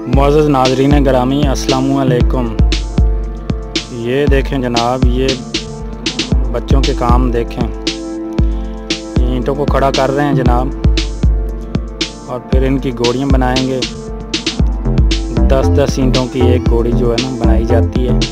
मुअज़्ज़ज़ नाज़रीन गिरामी अस्सलामु अलैकुम। ये देखें जनाब, ये बच्चों के काम देखें। ईंटों को खड़ा कर रहे हैं जनाब और फिर इनकी गोड़ियाँ बनाएंगे। 10-10 ईंटों की एक गोड़ी जो है ना बनाई जाती है।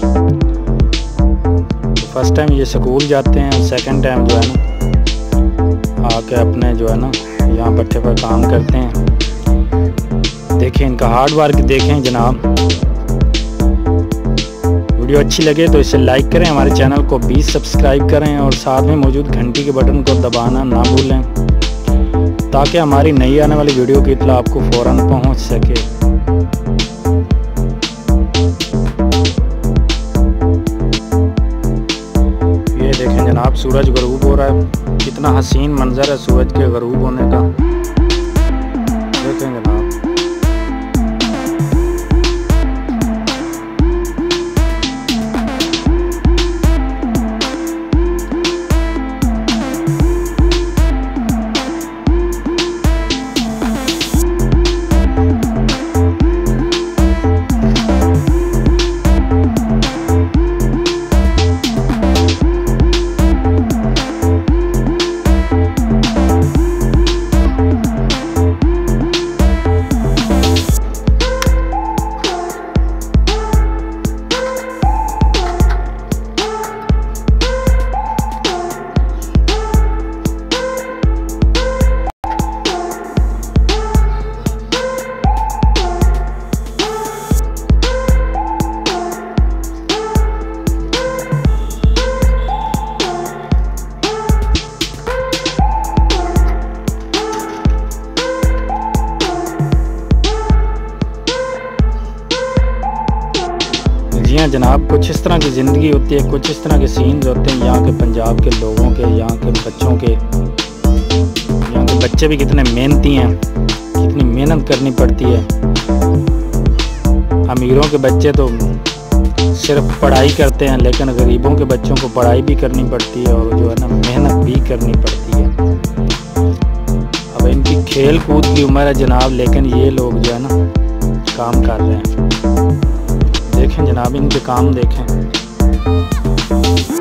तो फर्स्ट टाइम ये स्कूल जाते हैं, सेकंड टाइम जो है ना आके अपने जो है ना यहाँ भट्ठे पर काम करते हैं। देखें इनका हार्ड वर्क देखें जनाब। वीडियो अच्छी लगे तो इसे लाइक करें, हमारे चैनल को भी सब्सक्राइब करें और साथ में मौजूद घंटी के बटन को दबाना ना भूलें ताकि हमारी नई आने वाली वीडियो की इत्तला आपको फ़ौरन पहुंच सके। ये देखें जनाब, सूरज गरूब हो रहा है। कितना हसीन मंजर है सूरज के गरूब होने का। देखें जनाब, जी हाँ जनाब, कुछ इस तरह की ज़िंदगी होती है, कुछ इस तरह के सीन्स होते हैं यहाँ के पंजाब के लोगों के, यहाँ के बच्चों के। यहाँ के बच्चे भी कितने मेहनती हैं, कितनी मेहनत करनी पड़ती है। अमीरों के बच्चे तो सिर्फ पढ़ाई करते हैं, लेकिन गरीबों के बच्चों को पढ़ाई भी करनी पड़ती है और जो है ना मेहनत भी करनी पड़ती है। अब इनकी खेल कूद की उम्र है जनाब, लेकिन ये लोग जो है ना काम कर रहे हैं। देखें जनाब, इनके काम देखें।